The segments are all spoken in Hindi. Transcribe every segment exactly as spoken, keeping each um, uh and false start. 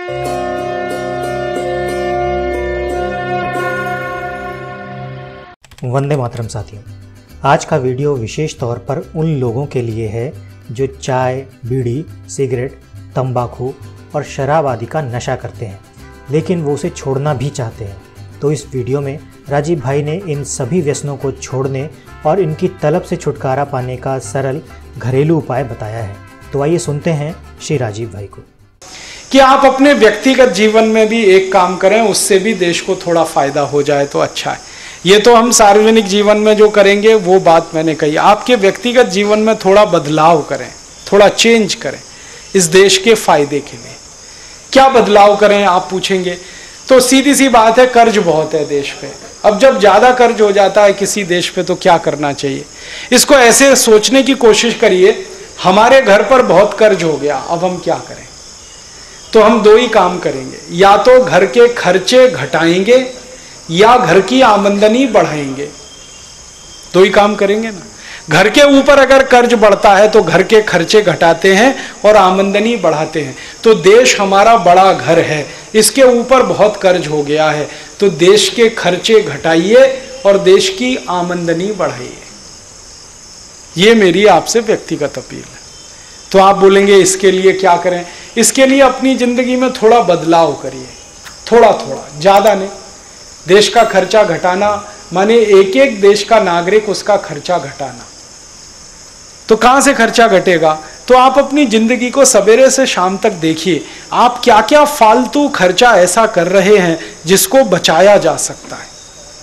वंदे मातरम साथियों, आज का वीडियो विशेष तौर पर उन लोगों के लिए है जो चाय, बीड़ी, सिगरेट, तंबाकू और शराब आदि का नशा करते हैं, लेकिन वो उसे छोड़ना भी चाहते हैं। तो इस वीडियो में राजीव भाई ने इन सभी व्यसनों को छोड़ने और इनकी तलब से छुटकारा पाने का सरल घरेलू उपाय बताया है। तो आइए सुनते हैं श्री राजीव भाई को। कि आप अपने व्यक्तिगत जीवन में भी एक काम करें, उससे भी देश को थोड़ा फायदा हो जाए तो अच्छा है। ये तो हम सार्वजनिक जीवन में जो करेंगे वो बात मैंने कही। आपके व्यक्तिगत जीवन में थोड़ा बदलाव करें, थोड़ा चेंज करें इस देश के फायदे के लिए। क्या बदलाव करें आप पूछेंगे, तो सीधी सी बात है, कर्ज बहुत है देश पे। अब जब ज्यादा कर्ज हो जाता है किसी देश पे तो क्या करना चाहिए, इसको ऐसे सोचने की कोशिश करिए, हमारे घर पर बहुत कर्ज हो गया, अब हम क्या करें। तो हम दो ही काम करेंगे, या तो घर के खर्चे घटाएंगे या घर की आमदनी बढ़ाएंगे। दो ही काम करेंगे ना। घर के ऊपर अगर कर्ज बढ़ता है तो घर के खर्चे घटाते हैं और आमदनी बढ़ाते हैं। तो देश हमारा बड़ा घर है, इसके ऊपर बहुत कर्ज हो गया है, तो देश के खर्चे घटाइए और देश की आमदनी बढ़ाइए। ये मेरी आपसे व्यक्तिगत अपील है। तो आप बोलेंगे इसके लिए क्या करें, इसके लिए अपनी जिंदगी में थोड़ा बदलाव करिए, थोड़ा थोड़ा, ज्यादा नहीं। देश का खर्चा घटाना माने एक एक देश का नागरिक उसका खर्चा घटाना। तो कहां से खर्चा घटेगा, तो आप अपनी जिंदगी को सवेरे से शाम तक देखिए, आप क्या क्या फालतू खर्चा ऐसा कर रहे हैं जिसको बचाया जा सकता है।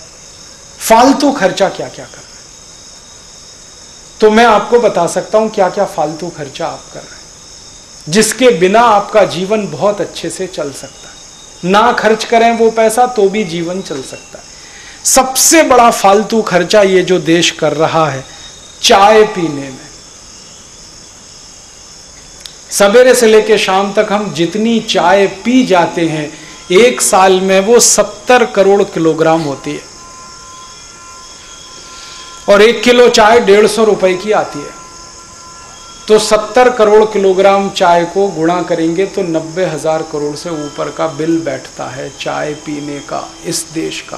फालतू खर्चा क्या क्या कर रहे हैं, तो मैं आपको बता सकता हूं क्या क्या फालतू खर्चा आप कर रहे हैं जिसके बिना आपका जीवन बहुत अच्छे से चल सकता है। ना खर्च करें वो पैसा तो भी जीवन चल सकता है। सबसे बड़ा फालतू खर्चा ये जो देश कर रहा है चाय पीने में। सवेरे से लेकर शाम तक हम जितनी चाय पी जाते हैं, एक साल में वो सत्तर करोड़ किलोग्राम होती है, और एक किलो चाय डेढ़ सौ रुपए की आती है। तो सत्तर करोड़ किलोग्राम चाय को गुणा करेंगे तो नब्बे हजार करोड़ से ऊपर का बिल बैठता है चाय पीने का इस देश का।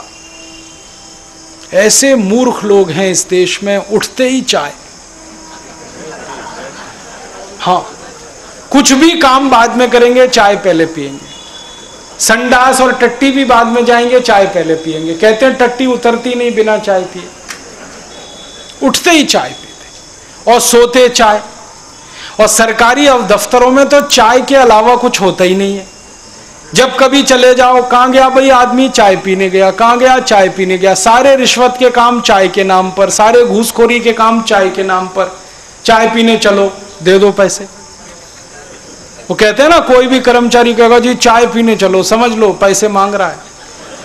ऐसे मूर्ख लोग हैं इस देश में, उठते ही चाय। हाँ, कुछ भी काम बाद में करेंगे, चाय पहले पिएंगे। संडास और टट्टी भी बाद में जाएंगे, चाय पहले पिएंगे। कहते हैं टट्टी उतरती नहीं बिना चाय पिए। उठते ही चाय पीते और सोते चाय। और सरकारी दफ्तरों में तो चाय के अलावा कुछ होता ही नहीं है। जब कभी चले जाओ, कहां गया भाई आदमी, चाय पीने गया, कहां गया, चाय पीने गया। सारे रिश्वत के काम चाय के नाम पर, सारे घूसखोरी के काम चाय के नाम पर। चाय पीने चलो, दे दो पैसे। वो कहते हैं ना, कोई भी कर्मचारी कहेगा जी चाय पीने चलो, समझ लो पैसे मांग रहा है।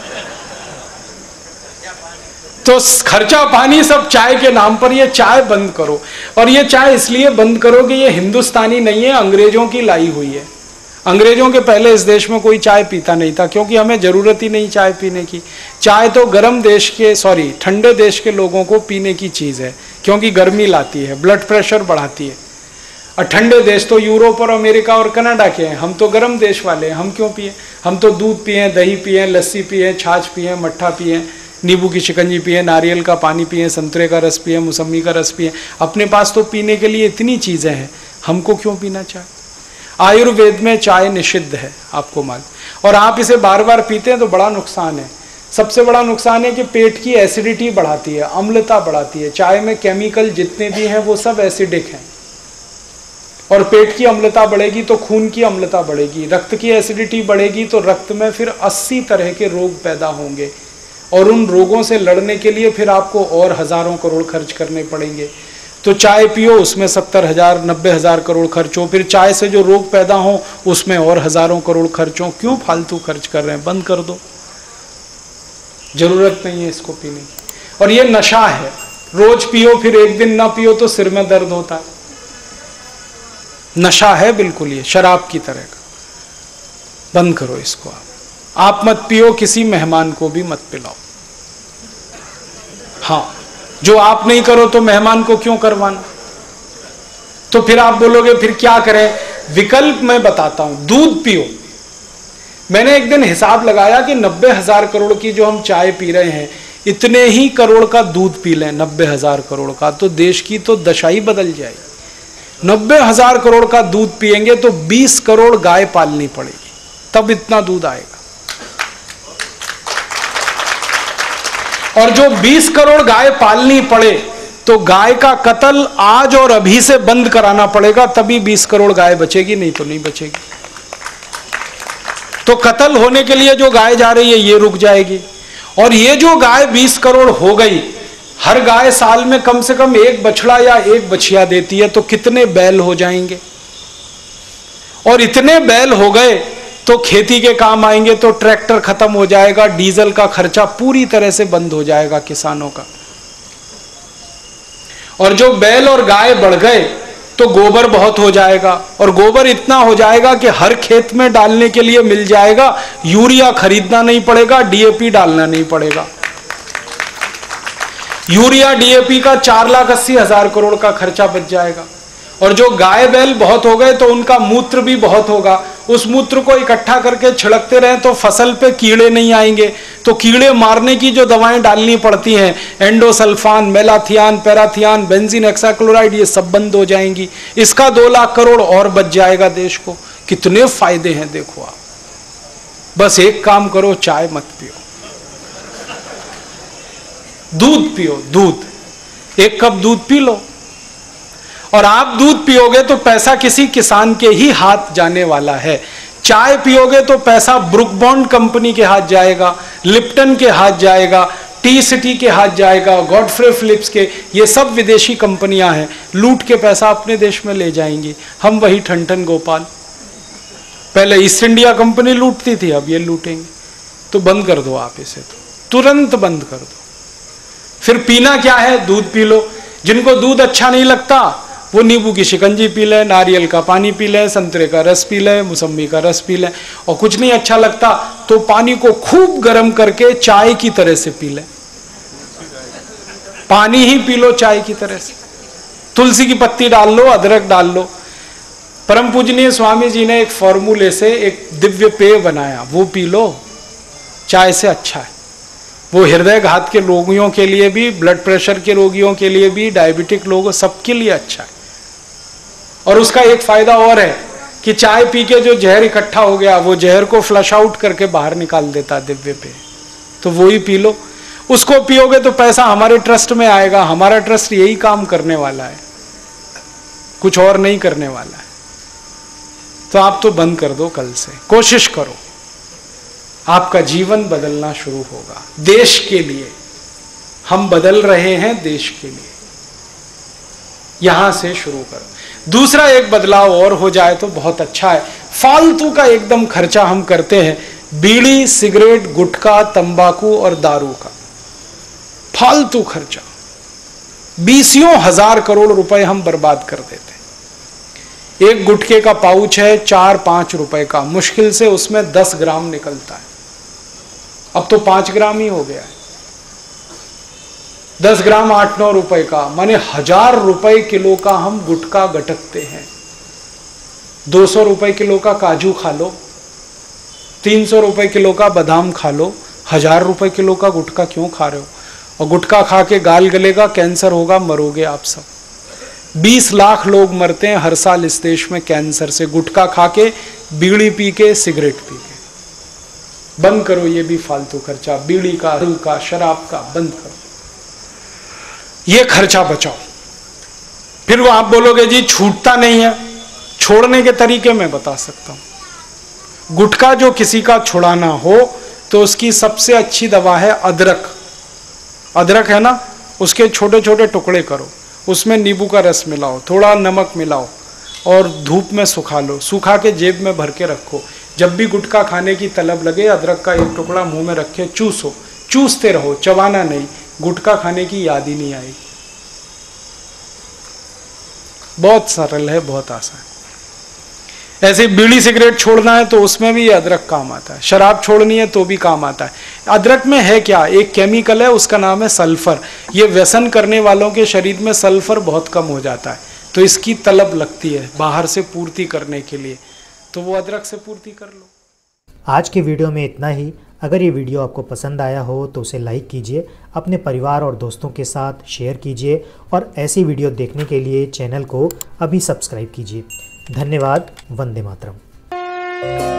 तो खर्चा पानी सब चाय के नाम पर। ये चाय बंद करो, और ये चाय इसलिए बंद करो कि ये हिंदुस्तानी नहीं है, अंग्रेजों की लाई हुई है। अंग्रेजों के पहले इस देश में कोई चाय पीता नहीं था, क्योंकि हमें जरूरत ही नहीं चाय पीने की। चाय तो गर्म देश के सॉरी ठंडे देश के लोगों को पीने की चीज है, क्योंकि गर्मी लाती है, ब्लड प्रेशर बढ़ाती है। और ठंडे देश तो यूरोप और अमेरिका और कनाडा के हैं, हम तो गर्म देश वाले हैं, हम क्यों पिए। हम तो दूध पिए, दही पिए, लस्सी पिए, छाछ पिए, मट्ठा पिए, नींबू की शिकंजी पिए, नारियल का पानी पिए, संतरे का रस पिए, मौसमी का रस पिए। अपने पास तो पीने के लिए इतनी चीजें हैं, हमको क्यों पीना चाय। आयुर्वेद में चाय निषिद्ध है, आपको मालूम। और आप इसे बार बार पीते हैं तो बड़ा नुकसान है। सबसे बड़ा नुकसान है कि पेट की एसिडिटी बढ़ाती है, अम्लता बढ़ाती है। चाय में केमिकल जितने भी हैं वो सब एसिडिक हैं, और पेट की अम्लता बढ़ेगी तो खून की अम्लता बढ़ेगी, रक्त की एसिडिटी बढ़ेगी तो रक्त में फिर अस्सी तरह के रोग पैदा होंगे, और उन रोगों से लड़ने के लिए फिर आपको और हजारों करोड़ खर्च करने पड़ेंगे। तो चाय पियो, उसमें सत्तर हजार नब्बे हजार करोड़ खर्च हो, फिर चाय से जो रोग पैदा हो उसमें और हजारों करोड़ खर्च हो। क्यों फालतू खर्च कर रहे हैं, बंद कर दो, जरूरत नहीं है इसको पीने की। और ये नशा है, रोज पियो फिर एक दिन ना पियो तो सिर में दर्द होता है। नशा है बिल्कुल, ये शराब की तरह का। बंद करो इसको। आप आप मत पियो, किसी मेहमान को भी मत पिलाओ। हाँ, जो आप नहीं करो तो मेहमान को क्यों करवाना। तो फिर आप बोलोगे फिर क्या करें, विकल्प मैं बताता हूं। दूध पियो, मैंने एक दिन हिसाब लगाया कि नब्बे हजार करोड़ की जो हम चाय पी रहे हैं, इतने ही करोड़ का दूध पी लें, नब्बे हजार करोड़ का, तो देश की तो दशा ही बदल जाएगी। नब्बे हजार करोड़ का दूध पिएंगे तो बीस करोड़ गाय पालनी पड़ेगी, तब इतना दूध आएगा। और जो बीस करोड़ गाय पालनी पड़े तो गाय का कत्ल आज और अभी से बंद कराना पड़ेगा, तभी बीस करोड़ गाय बचेगी, नहीं तो नहीं बचेगी। तो कत्ल होने के लिए जो गाय जा रही है ये रुक जाएगी। और ये जो गाय बीस करोड़ हो गई, हर गाय साल में कम से कम एक बछड़ा या एक बछिया देती है, तो कितने बैल हो जाएंगे। और इतने बैल हो गए तो खेती के काम आएंगे, तो ट्रैक्टर खत्म हो जाएगा, डीजल का खर्चा पूरी तरह से बंद हो जाएगा किसानों का। और जो बैल और गाय बढ़ गए तो गोबर बहुत हो जाएगा, और गोबर इतना हो जाएगा कि हर खेत में डालने के लिए मिल जाएगा, यूरिया खरीदना नहीं पड़ेगा, डीएपी डालना नहीं पड़ेगा। यूरिया डीएपी का चार लाख अस्सी हजार करोड़ का खर्चा बच जाएगा। और जो गाय बैल बहुत हो गए तो उनका मूत्र भी बहुत होगा, उस मूत्र को इकट्ठा करके छिड़कते रहें तो फसल पे कीड़े नहीं आएंगे। तो कीड़े मारने की जो दवाएं डालनी पड़ती हैं, endosulfan, malathion, parathion, benzene hexachloride, ये सब बंद हो जाएंगी। इसका दो लाख करोड़ और बच जाएगा देश को। कितने फायदे हैं देखो आप। बस एक काम करो, चाय मत पियो, दूध पियो, दूध एक कप दूध पी लो। और आप दूध पियोगे तो पैसा किसी किसान के ही हाथ जाने वाला है। चाय पियोगे तो पैसा ब्रुक बॉन्ड कंपनी के हाथ जाएगा, लिप्टन के हाथ जाएगा, टी सिटी के हाथ जाएगा, गॉडफ्रे फिलिप्स के, ये सब विदेशी कंपनियां हैं, लूट के पैसा अपने देश में ले जाएंगी। हम वही ठन-ठन गोपाल। पहले ईस्ट इंडिया कंपनी लूटती थी, अब ये लूटेंगे। तो बंद कर दो आप इसे, तो तुरंत बंद कर दो। फिर पीना क्या है, दूध पी लो। जिनको दूध अच्छा नहीं लगता वो नींबू की शिकंजी पी लें, नारियल का पानी पी लें, संतरे का रस पी लें, मौसम्बी का रस पी लें। और कुछ नहीं अच्छा लगता तो पानी को खूब गर्म करके चाय की तरह से पी लें। पानी ही पी लो चाय की तरह से। तुलसी की पत्ती डाल लो, अदरक डाल लो। परम पूजनीय स्वामी जी ने एक फॉर्मूले से एक दिव्य पेय बनाया, वो पी लो, चाय से अच्छा है वो। हृदय घात के रोगियों के लिए भी, ब्लड प्रेशर के रोगियों के लिए भी, डायबिटिक लोगों, सबके लिए अच्छा है। और उसका एक फायदा और है कि चाय पी के जो जहर इकट्ठा हो गया, वो जहर को फ्लश आउट करके बाहर निकाल देता दिव्य पेय। तो वो ही पी लो। उसको पियोगे तो पैसा हमारे ट्रस्ट में आएगा। हमारा ट्रस्ट यही काम करने वाला है, कुछ और नहीं करने वाला है। तो आप तो बंद कर दो कल से, कोशिश करो, आपका जीवन बदलना शुरू होगा। देश के लिए हम बदल रहे हैं, देश के लिए। यहां से शुरू करो। दूसरा एक बदलाव और हो जाए तो बहुत अच्छा है। फालतू का एकदम खर्चा हम करते हैं, बीड़ी, सिगरेट, गुटखा, तंबाकू और दारू का फालतू खर्चा। बीसियों हजार करोड़ रुपए हम बर्बाद कर देते हैं। एक गुटखे का पाउच है चार पांच रुपए का, मुश्किल से उसमें दस ग्राम निकलता है। अब तो पांच ग्राम ही हो गया है। दस ग्राम आठ नौ रुपए का, माने हजार रुपए किलो का हम गुटखा गटकते हैं। दो सौ रुपए किलो का काजू खा लो, तीन सौ रुपए किलो का बादाम खा लो, हजार रुपए किलो का गुटखा क्यों खा रहे हो? और गुटखा खा के गाल गलेगा, कैंसर होगा, मरोगे आप सब। बीस लाख लोग मरते हैं हर साल इस देश में कैंसर से, गुटखा खा के, बीड़ी पी के, सिगरेट पी के। बंद करो ये भी फालतू खर्चा, बीड़ी का, दारू का, शराब का बंद करो, ये खर्चा बचाओ। फिर वो आप बोलोगे जी छूटता नहीं है। छोड़ने के तरीके मैं बता सकता हूं। गुटखा जो किसी का छुड़ाना हो तो उसकी सबसे अच्छी दवा है अदरक। अदरक है ना, उसके छोटे छोटे टुकड़े करो, उसमें नींबू का रस मिलाओ, थोड़ा नमक मिलाओ और धूप में सुखा लो। सुखा के जेब में भर के रखो। जब भी गुटखा खाने की तलब लगे, अदरक का एक टुकड़ा मुंह में रखे चूसो, चूसते रहो, चबाना नहीं। गुटखा खाने की याद ही नहीं आएगी। बहुत सरल है, बहुत आसान। ऐसे बीड़ी सिगरेट छोड़ना है तो उसमें भी अदरक काम आता है। शराब छोड़नी है तो भी काम आता है। अदरक में है क्या, एक केमिकल है, उसका नाम है सल्फर। ये व्यसन करने वालों के शरीर में सल्फर बहुत कम हो जाता है, तो इसकी तलब लगती है बाहर से पूर्ति करने के लिए, तो वो अदरक से पूर्ति कर लो। आज के वीडियो में इतना ही। अगर ये वीडियो आपको पसंद आया हो तो उसे लाइक कीजिए, अपने परिवार और दोस्तों के साथ शेयर कीजिए और ऐसी वीडियो देखने के लिए चैनल को अभी सब्सक्राइब कीजिए। धन्यवाद। वंदे मातरम।